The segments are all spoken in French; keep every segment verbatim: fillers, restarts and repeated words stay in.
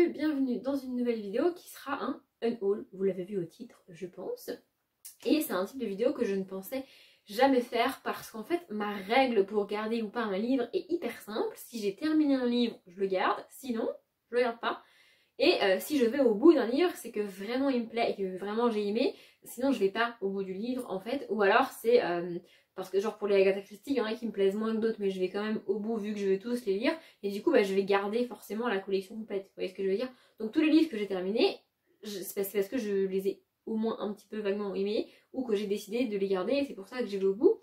salut, bienvenue dans une nouvelle vidéo qui sera un unhaul, vous l'avez vu au titre je pense. Et c'est un type de vidéo que je ne pensais jamais faire parce qu'en fait ma règle pour garder ou pas un livre est hyper simple. Si j'ai terminé un livre, je le garde, sinon je le garde pas. Et euh, si je vais au bout d'un livre, c'est que vraiment il me plaît et que vraiment j'ai aimé, sinon je vais pas au bout du livre en fait. Ou alors c'est... Euh, parce que genre pour les Agatha Christie, il y en a qui me plaisent moins que d'autres, mais je vais quand même au bout vu que je veux tous les lire. Et du coup, bah, je vais garder forcément la collection complète. Vous voyez ce que je veux dire? Donc tous les livres que j'ai terminés, c'est parce que je les ai au moins un petit peu vaguement aimés, ou que j'ai décidé de les garder, et c'est pour ça que j'ai vais au bout.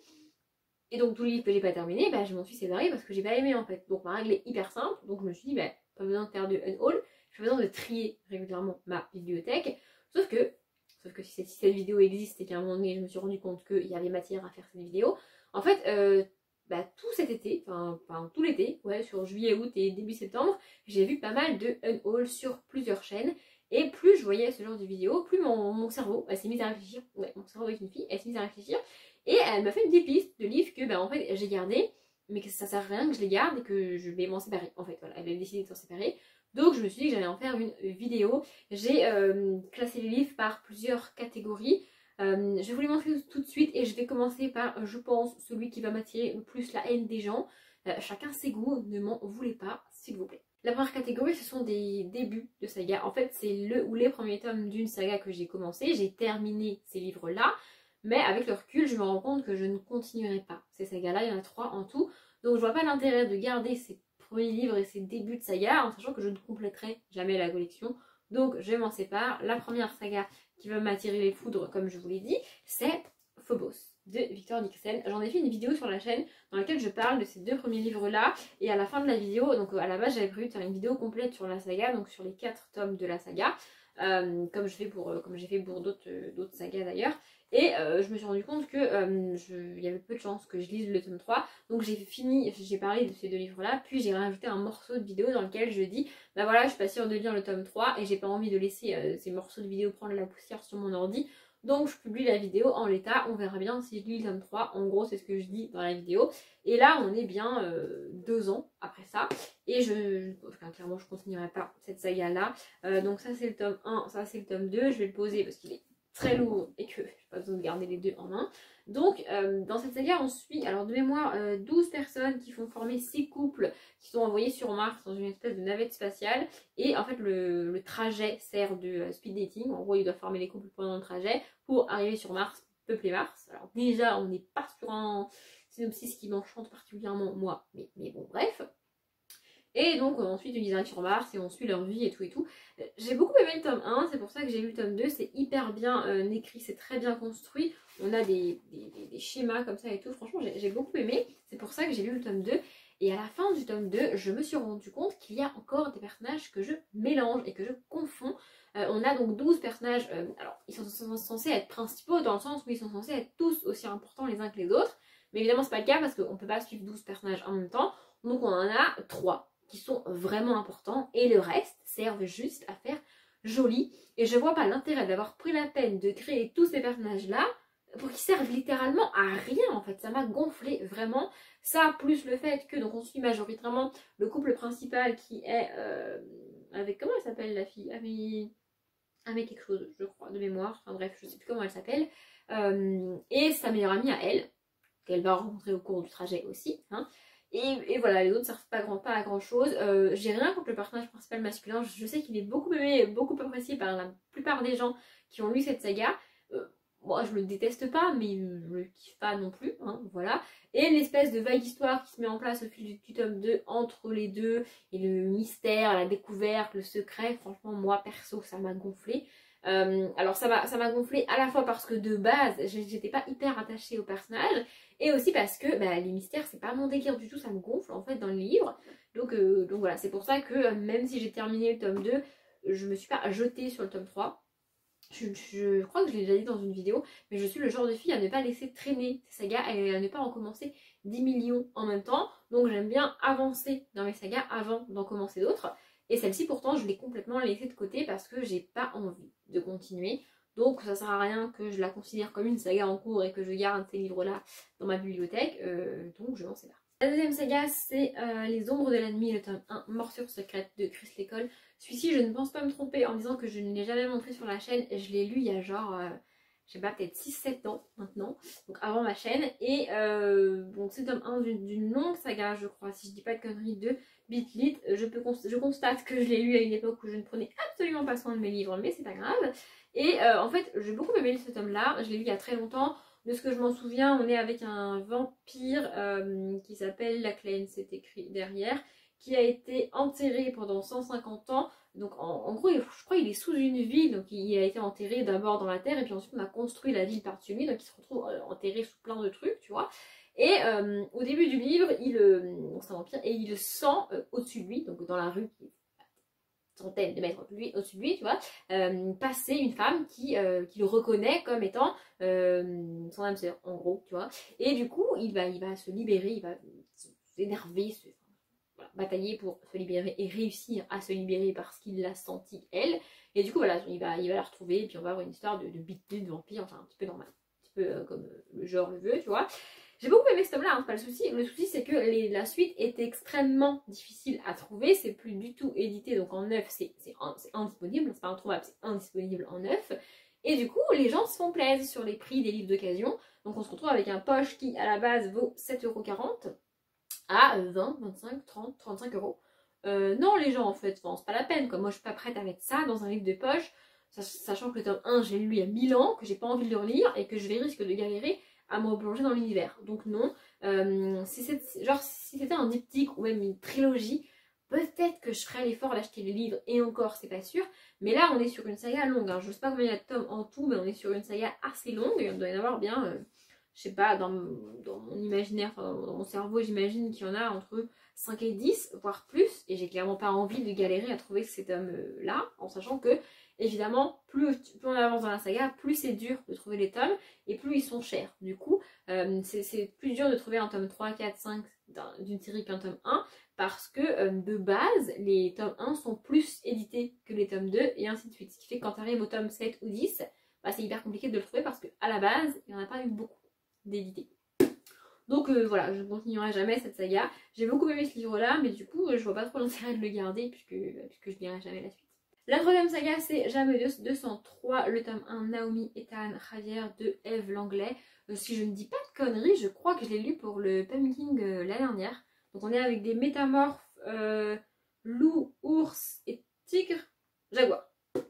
Et donc tous les livres que j'ai pas terminés, bah, je m'en suis séparée parce que j'ai pas aimé en fait. Donc ma règle est hyper simple, donc je me suis dit, bah, pas besoin de faire de unhaul, j'ai besoin de trier régulièrement ma bibliothèque. Sauf que... Sauf que si cette, si cette vidéo existe et qu'à un moment donné je me suis rendu compte qu'il y avait matière à faire cette vidéo, en fait, euh, bah, tout cet été, enfin, enfin tout l'été, ouais, sur juillet, août et début septembre, j'ai vu pas mal de unhaul sur plusieurs chaînes. Et plus je voyais ce genre de vidéos, plus mon, mon cerveau s'est mis à réfléchir. Ouais, mon cerveau est une fille, elle s'est mise à réfléchir. Et elle m'a fait une petite liste de livres que bah, en fait j'ai gardé, mais que ça sert à rien que je les garde et que je vais m'en séparer. En fait, voilà, elle avait décidé de s'en séparer. Donc je me suis dit que j'allais en faire une vidéo. J'ai euh, classé les livres par plusieurs catégories. Euh, je vais vous les montrer tout de suite et je vais commencer par, je pense, celui qui va m'attirer le plus la haine des gens. Euh, chacun ses goûts, ne m'en voulez pas, s'il vous plaît. La première catégorie, ce sont des débuts de saga. En fait, c'est le ou les premiers tomes d'une saga que j'ai commencé. J'ai terminé ces livres-là, mais avec le recul, je me rends compte que je ne continuerai pas ces sagas-là. Il y en a trois en tout. Donc je vois pas l'intérêt de garder ces premiers livres et ses débuts de saga en sachant que je ne compléterai jamais la collection, donc je m'en sépare. La première saga qui va m'attirer les foudres, comme je vous l'ai dit, c'est Phobos de Victor Dixon. J'en ai fait une vidéo sur la chaîne dans laquelle je parle de ces deux premiers livres là, et à la fin de la vidéo, donc à la base j'avais prévu de faire une vidéo complète sur la saga, donc sur les quatre tomes de la saga, euh, comme je fais pour euh, comme j'ai fait pour d'autres euh, d'autres sagas d'ailleurs. Et euh, je me suis rendu compte que euh, je, il y avait peu de chances que je lise le tome trois. Donc j'ai fini, j'ai parlé de ces deux livres là, puis j'ai rajouté un morceau de vidéo dans lequel je dis bah voilà, je suis pas sûre de lire le tome trois et j'ai pas envie de laisser euh, ces morceaux de vidéo prendre la poussière sur mon ordi. Donc je publie la vidéo en l'état, on verra bien si je lis le tome trois. En gros c'est ce que je dis dans la vidéo. Et là on est bien euh, deux ans après ça. Et je, enfin, clairement je continuerai pas cette saga là. Euh, donc ça c'est le tome un, ça c'est le tome deux. Je vais le poser parce qu'il est très lourd et que j'ai pas besoin de garder les deux en main. Donc euh, dans cette saga on suit, alors de mémoire, euh, douze personnes qui font former six couples qui sont envoyés sur Mars dans une espèce de navette spatiale. Et en fait le, le trajet sert de euh, speed dating. En gros ils doivent former les couples pendant le trajet pour arriver sur Mars, peupler Mars. Alors déjà on n'est pas sur un synopsis qui m'enchante particulièrement moi, mais, mais bon bref. Et donc euh, ensuite ils arrivent sur Mars et on suit leur vie et tout et tout. Euh, j'ai beaucoup aimé le tome un, c'est pour ça que j'ai lu le tome deux, c'est hyper bien euh, écrit, c'est très bien construit. On a des, des, des, des schémas comme ça et tout, franchement j'ai beaucoup aimé, c'est pour ça que j'ai lu le tome deux. Et à la fin du tome deux, je me suis rendu compte qu'il y a encore des personnages que je mélange et que je confonds. Euh, on a donc douze personnages, euh, alors ils sont, sont censés être principaux dans le sens où ils sont censés être tous aussi importants les uns que les autres. Mais évidemment c'est pas le cas parce qu'on ne peut pas suivre douze personnages en même temps, donc on en a trois qui sont vraiment importants et le reste servent juste à faire joli. Et je vois pas l'intérêt d'avoir pris la peine de créer tous ces personnages là pour qu'ils servent littéralement à rien en fait. Ça m'a gonflé vraiment. Ça plus le fait que donc on suit majoritairement le couple principal qui est euh, avec, comment elle s'appelle la fille, avec, avec quelque chose je crois de mémoire, enfin bref je sais plus comment elle s'appelle, euh, et sa meilleure amie à elle qu'elle va rencontrer au cours du trajet aussi, hein. Et, et voilà, les autres ne servent pas, grand, pas à grand chose. Euh, J'ai rien contre le personnage principal masculin. Je sais qu'il est beaucoup aimé, beaucoup apprécié par la plupart des gens qui ont lu cette saga. Euh, moi, je le déteste pas, mais je le kiffe pas non plus. Hein, voilà. Et l'espèce de vague histoire qui se met en place au fil du, du tome deux entre les deux, et le mystère, la découverte, le secret, franchement, moi perso, ça m'a gonflé. Euh, alors ça m'a ça m'a gonflé à la fois parce que de base j'étais pas hyper attachée au personnage, et aussi parce que bah, les mystères c'est pas mon délire du tout, ça me gonfle en fait dans le livre. Donc, euh, donc voilà, c'est pour ça que euh, même si j'ai terminé le tome deux, je me suis pas jetée sur le tome trois. Je, je crois que je l'ai déjà dit dans une vidéo, mais je suis le genre de fille à ne pas laisser traîner ces sagas et à ne pas en commencer dix millions en même temps. Donc j'aime bien avancer dans mes sagas avant d'en commencer d'autres. Et celle-ci pourtant je l'ai complètement laissée de côté parce que j'ai pas envie de continuer. Donc ça sert à rien que je la considère comme une saga en cours et que je garde ces livres là dans ma bibliothèque, euh, donc je m'en sépare. La deuxième saga, c'est euh, Les Ombres de la Nuit, le tome un, Morsure secrète de Chris Lécole. Celui-ci, je ne pense pas me tromper en disant que je ne l'ai jamais montré sur la chaîne. Je l'ai lu il y a genre, euh, je sais pas, peut-être six sept ans maintenant, donc avant ma chaîne. Et euh, bon, c'est tome un d'une longue saga, je crois, si je dis pas de conneries, de Bitlit. Je, peux const je constate que je l'ai lu à une époque où je ne prenais absolument pas soin de mes livres, mais c'est pas grave. Et euh, en fait, j'ai beaucoup aimé ce tome-là, je l'ai lu il y a très longtemps. De ce que je m'en souviens, on est avec un vampire euh, qui s'appelle Lachlan, c'est écrit derrière, qui a été enterré pendant cent cinquante ans. Donc en, en gros, je crois qu'il est sous une ville, donc il a été enterré d'abord dans la terre, et puis ensuite on a construit la ville par-dessus lui, donc il se retrouve euh, enterré sous plein de trucs, tu vois. Et euh, au début du livre, il, euh, c'est un vampire, et il sent euh, au-dessus de lui, donc dans la rue, centaines de mètres au-dessus de lui, tu vois, euh, passer une femme qui, euh, qui le reconnaît comme étant euh, son âme sœur, en gros, tu vois. Et du coup, il va, il va se libérer, il va s'énerver, se, voilà, batailler pour se libérer et réussir à se libérer parce qu'il l'a senti, elle. Et du coup, voilà, il va, il va la retrouver, et puis on va avoir une histoire de, de bitée, de vampire, enfin un petit peu normal, un petit peu euh, comme euh, le genre le veut, tu vois. J'ai beaucoup aimé ce tome-là, hein, c'est pas le souci. Le souci, c'est que les, la suite est extrêmement difficile à trouver. C'est plus du tout édité, donc en neuf, c'est indisponible. C'est pas introuvable, c'est indisponible en neuf. Et du coup, les gens se font plaisir sur les prix des livres d'occasion. Donc on se retrouve avec un poche qui, à la base, vaut sept euros quarante à vingt, vingt-cinq, trente, trente-cinq euros. Euh, non, les gens, en fait, enfin, c'est pas la peine, quoi. Moi, je suis pas prête à mettre ça dans un livre de poche, sachant que le tome un, j'ai lu il y a mille ans, que j'ai pas envie de le relire et que je vais risque de galérer à me replonger dans l'univers. Donc non, euh, si c'était genre si c'était un diptyque ou même une trilogie, peut-être que je ferais l'effort d'acheter le livre, et encore c'est pas sûr. Mais là on est sur une saga longue, hein. Je sais pas combien il y a de tomes en tout, mais on est sur une saga assez longue. Il doit y en avoir bien, euh, je sais pas, dans, dans mon imaginaire, enfin, dans mon cerveau j'imagine qu'il y en a entre cinq et dix, voire plus. Et j'ai clairement pas envie de galérer à trouver ces tomes là, en sachant que évidemment, plus, plus on avance dans la saga, plus c'est dur de trouver les tomes et plus ils sont chers. Du coup, euh, c'est plus dur de trouver un tome trois, quatre, cinq d'une série qu'un tome un parce que euh, de base, les tomes un sont plus édités que les tomes deux et ainsi de suite. Ce qui fait que quand tu arrives au tome sept ou dix, bah, c'est hyper compliqué de le trouver parce qu'à la base, il n'y en a pas eu beaucoup d'édités. Donc euh, voilà, je ne continuerai jamais cette saga. J'ai beaucoup aimé ce livre-là, mais du coup, je vois pas trop l'intérêt de le garder puisque, puisque je lirai jamais la suite. La troisième saga, c'est Jamedeus deux cent trois, le tome un, Naomi, Ethan, Javier de Eve Langlais. Euh, si je ne dis pas de conneries, je crois que je l'ai lu pour le Pumpkin euh, l'année dernière. Donc on est avec des métamorphes, euh, loup, ours et tigre, jaguar.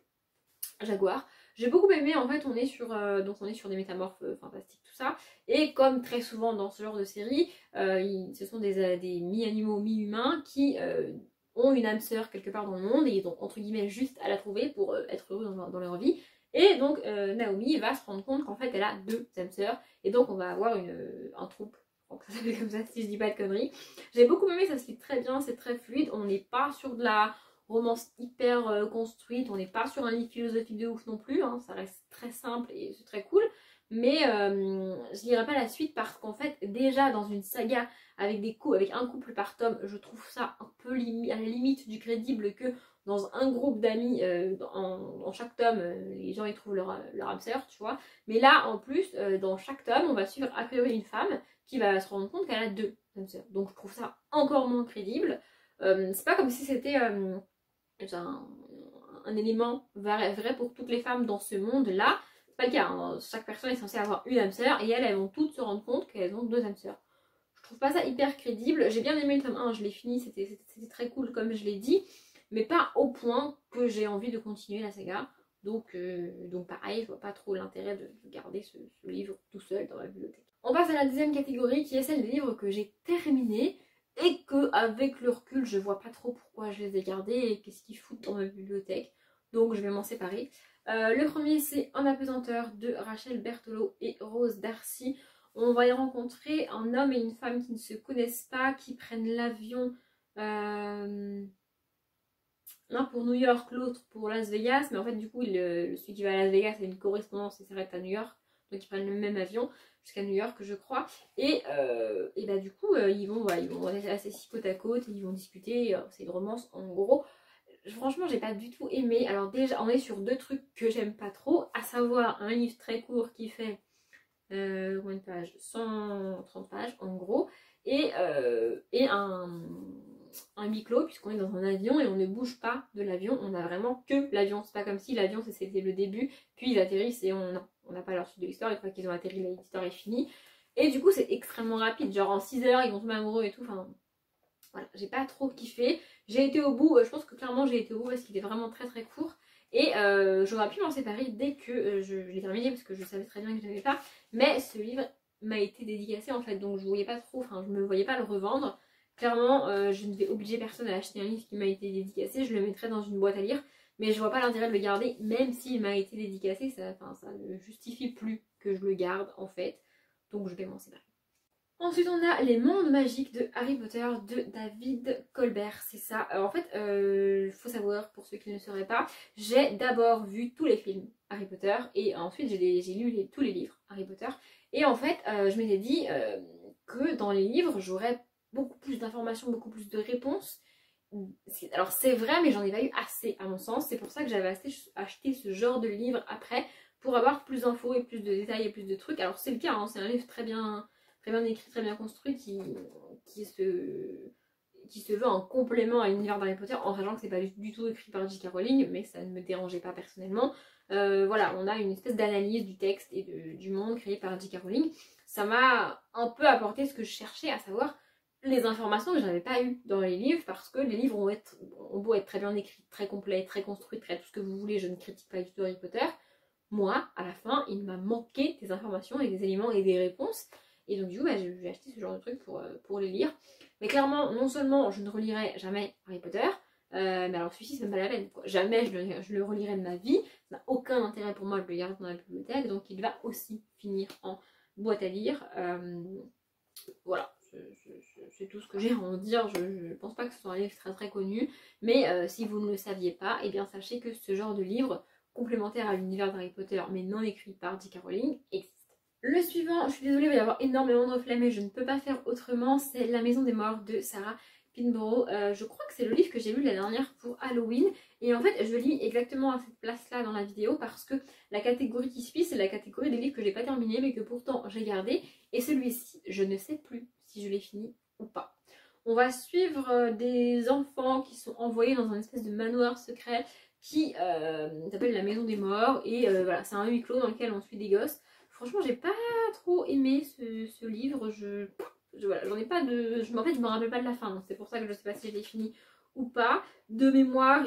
Jaguar. J'ai beaucoup aimé, en fait on est sur, euh, donc on est sur des métamorphes euh, fantastiques, tout ça. Et comme très souvent dans ce genre de série, euh, ils, ce sont des, euh, des mi-animaux, mi-humains qui... Euh, ont une âme sœur quelque part dans le monde et ils ont entre guillemets juste à la trouver pour euh, être heureux dans, dans leur vie. Et donc euh, Naomi va se rendre compte qu'en fait elle a deux âmes sœurs et donc on va avoir une, euh, un trouble. Donc ça s'appelle comme ça si je dis pas de conneries. J'ai beaucoup aimé, ça se lit très bien, c'est très fluide. On n'est pas sur de la romance hyper euh, construite, on n'est pas sur un livre philosophique de ouf non plus, hein. Ça reste très simple et c'est très cool. Mais euh, je lirai pas la suite parce qu'en fait déjà dans une saga avec des coups, avec un couple par tome, je trouve ça un peu à la limite du crédible que dans un groupe d'amis, euh, dans, dans chaque tome, euh, les gens y trouvent leur, leur âme sœur, tu vois. Mais là en plus, euh, dans chaque tome, on va suivre a priori une femme qui va se rendre compte qu'elle a deux âmes sœurs. Donc je trouve ça encore moins crédible. Euh, c'est pas comme si c'était euh, un, un élément vrai, vrai pour toutes les femmes dans ce monde-là. C'est pas le cas, hein. Chaque personne est censée avoir une âme sœur et elles, elles vont toutes se rendre compte qu'elles ont deux âmes sœurs. Je trouve pas ça hyper crédible. J'ai bien aimé le tome un, je l'ai fini, c'était très cool comme je l'ai dit, mais pas au point que j'ai envie de continuer la saga. Donc, euh, donc pareil, je vois pas trop l'intérêt de, de garder ce, ce livre tout seul dans ma bibliothèque. On passe à la deuxième catégorie qui est celle des livres que j'ai terminés et que avec le recul je vois pas trop pourquoi je les ai gardés et qu'est-ce qu'ils foutent dans ma bibliothèque. Donc je vais m'en séparer. Euh, le premier c'est Un apesanteur de Rachel Berthelot et Rose Darcy. On va y rencontrer un homme et une femme qui ne se connaissent pas, qui prennent l'avion, euh, l'un pour New York, l'autre pour Las Vegas, mais en fait du coup le, celui qui va à Las Vegas a une correspondance et s'arrête à New York, donc ils prennent le même avion jusqu'à New York je crois, et, euh, et bah du coup euh, ils vont voilà, ils vont rester assis côte à côte, et ils vont discuter, euh, c'est une romance en gros. Franchement j'ai pas du tout aimé. Alors déjà on est sur deux trucs que j'aime pas trop, à savoir un livre très court qui fait euh, combien de pages, cent trente pages en gros, et, euh, et un, un huis clos puisqu'on est dans un avion et on ne bouge pas de l'avion, on a vraiment que l'avion, c'est pas comme si l'avion c'était le début, puis ils atterrissent et on on n'a pas leur suite de l'histoire, une fois qu'ils ont atterri l'histoire est finie, et du coup c'est extrêmement rapide, genre en six heures ils vont tomber amoureux et tout, enfin voilà, j'ai pas trop kiffé, j'ai été au bout, je pense que clairement j'ai été au bout parce qu'il était vraiment très très court. Et euh, j'aurais pu m'en séparer dès que euh, je, je l'ai terminé parce que je savais très bien que je n'avais pas. Mais ce livre m'a été dédicacé en fait, donc je voyais pas trop, enfin je me voyais pas le revendre. Clairement, euh, je ne vais obliger personne à acheter un livre qui m'a été dédicacé, je le mettrai dans une boîte à lire. Mais je vois pas l'intérêt de le garder, même s'il m'a été dédicacé, ça, enfin, ça ne justifie plus que je le garde en fait. Donc je vais m'en séparer. Ensuite on a Les Mondes Magiques de Harry Potter de David Colbert, c'est ça. Alors, en fait, il euh, faut savoir, pour ceux qui ne le sauraient pas, j'ai d'abord vu tous les films Harry Potter et ensuite j'ai lu les, tous les livres Harry Potter. Et en fait, euh, je m'étais dit euh, que dans les livres, j'aurais beaucoup plus d'informations, beaucoup plus de réponses. Alors c'est vrai, mais j'en ai pas eu assez à mon sens. C'est pour ça que j'avais acheté, acheté ce genre de livre après, pour avoir plus d'infos et plus de détails et plus de trucs. Alors c'est le cas, hein, c'est un livre très bien... très bien écrit, très bien construit, qui, qui, se, qui se veut un complément à l'univers d'Harry Potter, en sachant que c'est pas du, du tout écrit par J K Rowling, mais ça ne me dérangeait pas personnellement. Euh, voilà, on a une espèce d'analyse du texte et de, du monde créé par J K Rowling. Ça m'a un peu apporté ce que je cherchais, à savoir les informations que je n'avais pas eues dans les livres, parce que les livres ont, être, ont beau être très bien écrits, très complets, très construits, très tout ce que vous voulez, je ne critique pas du tout Harry Potter. Moi, à la fin, il m'a manqué des informations et des éléments et des réponses. Et donc du coup bah, j'ai acheté ce genre de truc pour, euh, pour les lire. Mais clairement, non seulement je ne relirai jamais Harry Potter, euh, mais alors celui-ci c'est même pas la peine, quoi. Jamais je le, je le relirai de ma vie, ça n'a aucun intérêt pour moi, je le garde dans la bibliothèque, donc il va aussi finir en boîte à lire. Euh, voilà, c'est tout ce que j'ai à en dire. Je ne pense pas que ce soit un livre très très connu, mais euh, si vous ne le saviez pas, et eh bien sachez que ce genre de livre complémentaire à l'univers d'Harry Potter, mais non écrit par J K Rowling, existe. Le suivant, je suis désolée, il va y avoir énormément de reflets, mais je ne peux pas faire autrement, c'est La Maison des Morts de Sarah Pinborough. Euh, je crois que c'est le livre que j'ai lu la dernière pour Halloween, et en fait je lis exactement à cette place-là dans la vidéo parce que la catégorie qui suit, c'est la catégorie des livres que j'ai pas terminé mais que pourtant j'ai gardé, et celui-ci, je ne sais plus si je l'ai fini ou pas. On va suivre des enfants qui sont envoyés dans un espèce de manoir secret qui euh, s'appelle La Maison des Morts, et euh, voilà, c'est un huis clos dans lequel on suit des gosses. Franchement, j'ai pas trop aimé ce, ce livre, je, je voilà, j'en ai pas de... Je, en fait, je me rappelle pas de la fin, donc c'est pour ça que je sais pas si je l'ai fini ou pas. De mémoire,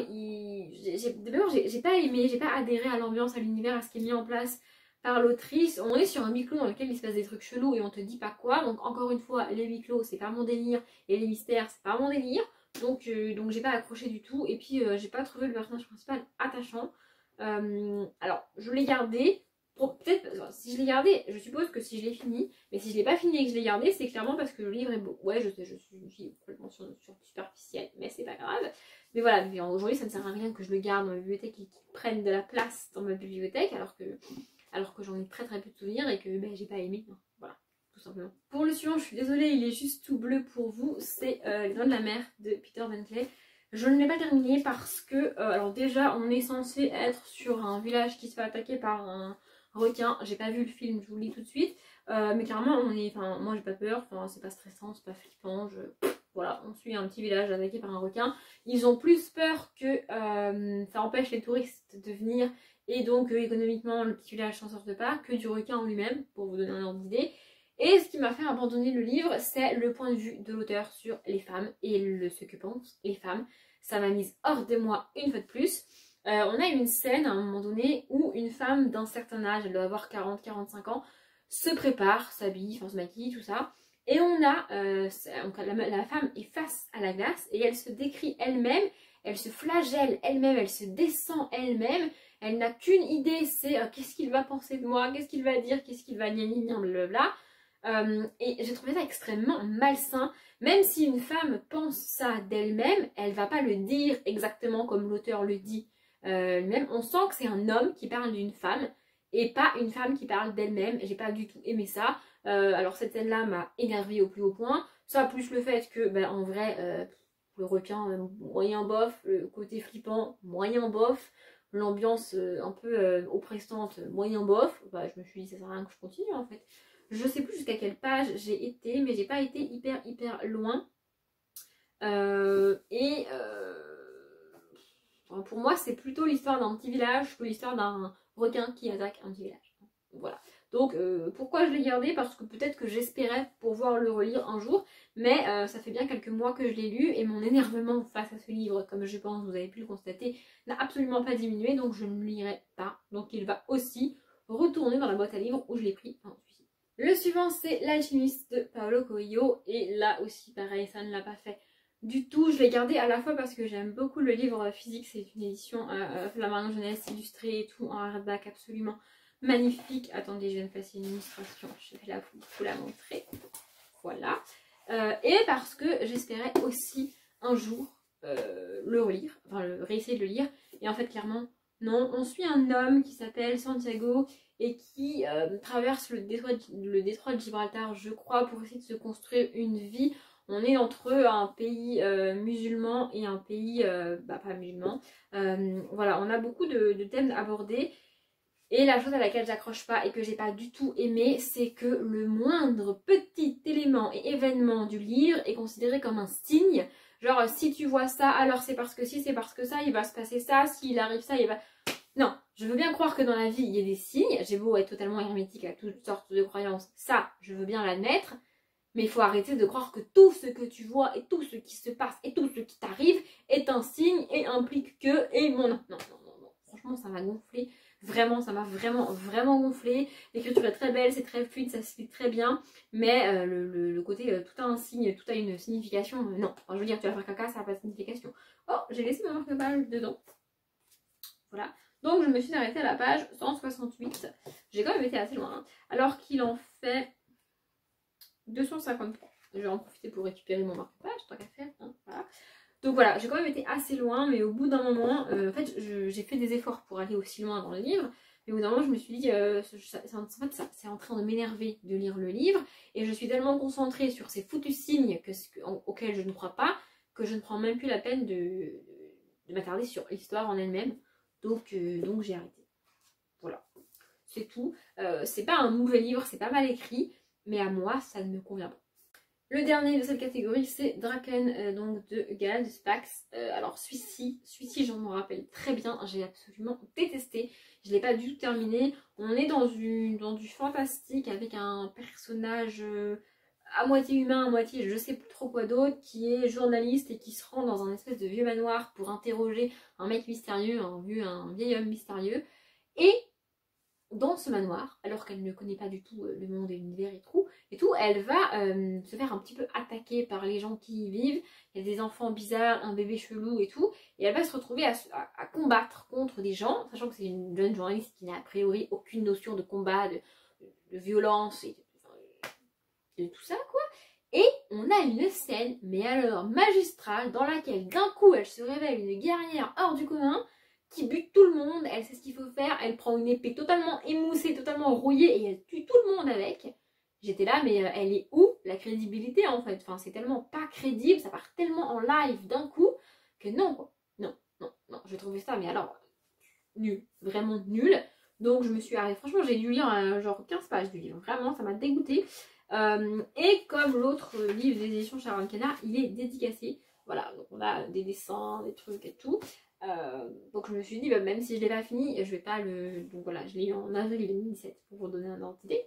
j'ai pas aimé, j'ai pas adhéré à l'ambiance, à l'univers, à ce qui est mis en place par l'autrice. On est sur un huis clos dans lequel il se passe des trucs chelous et on te dit pas quoi. Donc encore une fois, les huis clos, c'est pas mon délire, et les mystères, c'est pas mon délire. Donc, euh, donc j'ai pas accroché du tout, et puis euh, j'ai pas trouvé le personnage principal attachant. Euh, alors, je l'ai gardé. Peut-être, si je l'ai gardé, je suppose que si je l'ai fini, mais si je l'ai pas fini et que je l'ai gardé, c'est clairement parce que le livre est beau. Ouais, je sais, je suis une fille complètement sur, sur superficielle, mais c'est pas grave. Mais voilà, aujourd'hui, ça ne sert à rien que je le garde dans ma bibliothèque et qu'il prenne de la place dans ma bibliothèque, alors que, alors que j'en ai très très peu de souvenirs et que ben, j'ai pas aimé. Non, voilà, tout simplement. Pour le suivant, je suis désolée, il est juste tout bleu pour vous. C'est euh, Les Dents de la Mer de Peter Bentley. Je ne l'ai pas terminé parce que, euh, alors déjà, on est censé être sur un village qui se fait attaquer par un requin. J'ai pas vu le film, je vous le dis tout de suite. Euh, mais clairement, on est, enfin, moi j'ai pas peur, enfin, c'est pas stressant, c'est pas flippant. Je, voilà, on suit un petit village attaqué par un requin. Ils ont plus peur que euh, ça empêche les touristes de venir et donc euh, économiquement le petit village s'en sorte pas, que du requin en lui-même, pour vous donner un ordre d'idée. Et ce qui m'a fait abandonner le livre, c'est le point de vue de l'auteur sur les femmes et le, ce que pensent les femmes. Ça m'a mise hors de moi une fois de plus. Euh, on a une scène à un moment donné où une femme d'un certain âge, elle doit avoir quarante à quarante-cinq ans, se prépare, s'habille, enfin se maquille, tout ça. Et on a, euh, la, la femme est face à la glace et elle se décrit elle-même, elle se flagelle elle-même, elle se descend elle-même. Elle n'a qu'une idée, c'est euh, qu'est-ce qu'il va penser de moi, qu'est-ce qu'il va dire, qu'est-ce qu'il va gna gna gna blablabla. Euh, et j'ai trouvé ça extrêmement malsain. Même si une femme pense ça d'elle-même, elle va pas le dire exactement comme l'auteur le dit. Euh, même on sent que c'est un homme qui parle d'une femme et pas une femme qui parle d'elle-même. J'ai pas du tout aimé ça. Euh, alors cette scène là m'a énervée au plus haut point. Ça plus le fait que ben, en vrai euh, le requin euh, moyen bof, le côté flippant moyen bof. l'ambiance euh, un peu euh, oppressante, moyen bof, bah, je me suis dit ça sert à rien que je continue en fait. Je sais plus jusqu'à quelle page j'ai été, mais j'ai pas été hyper hyper loin. Euh, et euh, pour moi c'est plutôt l'histoire d'un petit village que l'histoire d'un requin qui attaque un petit village. Voilà. Donc euh, pourquoi je l'ai gardé? Parce que peut-être que j'espérais pouvoir le relire un jour, mais euh, ça fait bien quelques mois que je l'ai lu et mon énervement face à ce livre, comme je pense vous avez pu le constater, n'a absolument pas diminué, donc je ne le lirai pas. Donc il va aussi retourner dans la boîte à livres où je l'ai pris. Enfin, le suivant c'est L'Alchimiste de Paulo Coelho, et là aussi pareil, ça ne l'a pas fait du tout. Je l'ai gardé à la fois parce que j'aime beaucoup le livre physique, c'est une édition euh, Flammarion Jeunesse illustrée et tout en hardback absolument magnifique. Attendez, je viens de passer une illustration, je vais la, vous la montrer. Voilà. Euh, et parce que j'espérais aussi un jour euh, le relire, enfin le, réessayer de le lire. Et en fait, clairement, non. On suit un homme qui s'appelle Santiago et qui euh, traverse le détroit, de, le détroit de Gibraltar, je crois, pour essayer de se construire une vie. On est entre un pays euh, musulman et un pays euh, bah, pas musulman. Euh, voilà, on a beaucoup de, de thèmes abordés. Et la chose à laquelle j'accroche pas et que j'ai pas du tout aimé, c'est que le moindre petit élément et événement du livre est considéré comme un signe. Genre, si tu vois ça, alors c'est parce que si, c'est parce que ça, il va se passer ça, s'il arrive ça, il va... Non, je veux bien croire que dans la vie, il y a des signes. J'ai beau être totalement hermétique à toutes sortes de croyances, ça, je veux bien l'admettre. Mais il faut arrêter de croire que tout ce que tu vois et tout ce qui se passe et tout ce qui t'arrive est un signe et implique que... Et mon... Non, non, non, non. Franchement, ça m'a gonflé. Vraiment, ça m'a vraiment, vraiment gonflé. L'écriture est très belle, c'est très fluide, ça se lit très bien. Mais euh, le, le, le côté, euh, tout a un signe, tout a une signification. Euh, non, enfin, je veux dire, tu vas faire caca, ça n'a pas de signification. Oh, j'ai laissé ma marque-page dedans. Voilà. Donc, je me suis arrêtée à la page cent soixante-huit. J'ai quand même été assez loin. Hein, alors qu'il en fait deux cent cinquante-trois. Je vais en profiter pour récupérer mon marque-page, tant qu'à faire. Hein, voilà. Donc voilà, j'ai quand même été assez loin, mais au bout d'un moment, euh, en fait, j'ai fait des efforts pour aller aussi loin dans le livre. Mais au bout d'un moment, je me suis dit, euh, ça, en fait, ça, c'est en train de m'énerver de lire le livre. Et je suis tellement concentrée sur ces foutus signes que, en, auxquels je ne crois pas, que je ne prends même plus la peine de, de m'attarder sur l'histoire en elle-même. Donc, euh, donc j'ai arrêté. Voilà, c'est tout. Euh, c'est pas un mauvais livre, c'est pas mal écrit, mais à moi, ça ne me convient pas. Le dernier de cette catégorie, c'est Draken, euh, donc de Gaël de Spax. Euh, alors celui-ci, celui-ci, j'en me rappelle très bien, j'ai absolument détesté. Je ne l'ai pas du tout terminé. On est dans, une, dans du fantastique avec un personnage euh, à moitié humain, à moitié je sais plus trop quoi d'autre, qui est journaliste et qui se rend dans un espèce de vieux manoir pour interroger un mec mystérieux, un, vieux, un vieil homme mystérieux. Et dans ce manoir, alors qu'elle ne connaît pas du tout le monde et l'univers et tout, et tout, elle va euh, se faire un petit peu attaquer par les gens qui y vivent. Il y a des enfants bizarres, un bébé chelou et tout, et elle va se retrouver à, à, à combattre contre des gens, sachant que c'est une jeune journaliste qui n'a a priori aucune notion de combat, de, de, de violence et de, de tout ça quoi. Et on a une scène, mais alors magistrale, dans laquelle d'un coup elle se révèle une guerrière hors du commun, qui bute tout le monde, elle sait ce qu'il faut faire, elle prend une épée totalement émoussée, totalement rouillée et elle tue tout le monde avec. J'étais là, mais euh, elle est où la crédibilité en fait? Enfin, c'est tellement pas crédible, ça part tellement en live d'un coup que non, quoi. Non, non, non, je trouvais ça, mais alors, nul, vraiment nul. Donc je me suis arrêtée, franchement, j'ai dû lire euh, genre quinze pages du livre, vraiment, ça m'a dégoûtée. Euh, et comme l'autre livre des éditions Sharon Canard, il est dédicacé. Voilà, donc on a des dessins, des trucs et tout. Euh, donc je me suis dit, bah, même si je l'ai pas fini, je vais pas le... Donc voilà, je l'ai eu en avril deux mille dix-sept pour vous donner un ordre d'idée.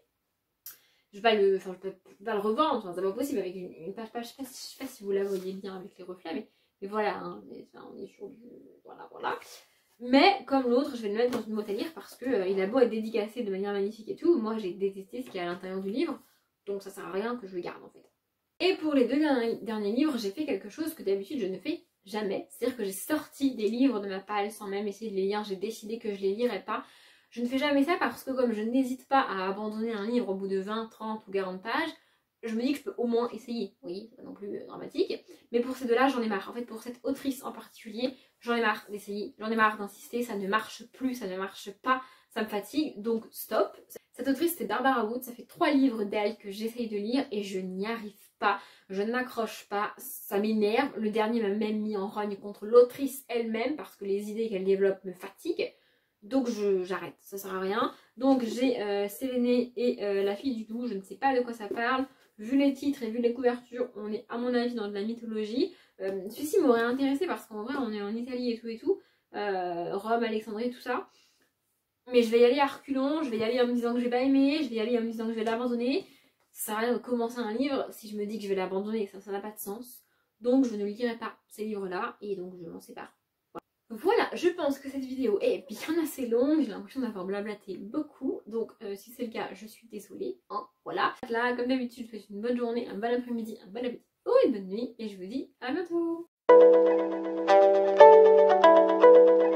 Je vais pas le, enfin, je peux pas le revendre, enfin, c'est pas possible avec une, une page, page, je sais pas, je sais pas si vous la voyez bien avec les reflets, mais, mais voilà, hein, mais, enfin, on est sur du... Voilà, voilà. Mais comme l'autre, je vais le mettre dans une boîte à lire parce que euh, il a beau être dédicacé de manière magnifique et tout, moi j'ai détesté ce qu'il y a à l'intérieur du livre, donc ça sert à rien que je le garde en fait. Et pour les deux derniers, derniers livres, j'ai fait quelque chose que d'habitude je ne fais jamais. C'est-à-dire que j'ai sorti des livres de ma palle sans même essayer de les lire. J'ai décidé que je les lirais pas. Je ne fais jamais ça parce que comme je n'hésite pas à abandonner un livre au bout de vingt, trente ou quarante pages, je me dis que je peux au moins essayer. Oui, c'est pas non plus dramatique. Mais pour ces deux-là, j'en ai marre. En fait, pour cette autrice en particulier, j'en ai marre d'essayer. J'en ai marre d'insister. Ça ne marche plus, ça ne marche pas. Ça me fatigue. Donc, stop. Cette autrice, c'est Barbara Wood. Ça fait trois livres d'elle que j'essaye de lire et je n'y arrive pas. Je ne m'accroche pas. Ça m'énerve. Le dernier m'a même mis en rogne contre l'autrice elle-même parce que les idées qu'elle développe me fatiguent. Donc j'arrête, ça sert à rien. Donc j'ai euh, Séléné et euh, la fille du doux, je ne sais pas de quoi ça parle. Vu les titres et vu les couvertures, on est à mon avis dans de la mythologie. Euh, Celui-ci m'aurait intéressé parce qu'en vrai on est en Italie et tout et tout. Euh, Rome, Alexandrie, tout ça. Mais je vais y aller à reculons, je vais y aller en me disant que je vais pas aimer, je vais y aller en me disant que je vais l'abandonner. Ça sert à rien de commencer un livre si je me dis que je vais l'abandonner, ça ça n'a pas de sens. Donc je ne lirai pas ces livres-là et donc je m'en sépare. Voilà, je pense que cette vidéo est bien assez longue, j'ai l'impression d'avoir blablaté beaucoup, donc euh, si c'est le cas, je suis désolée, hein, voilà. Là, comme d'habitude, je vous souhaite une bonne journée, un bon après-midi, un bon appétit ou une bonne nuit, et je vous dis à bientôt.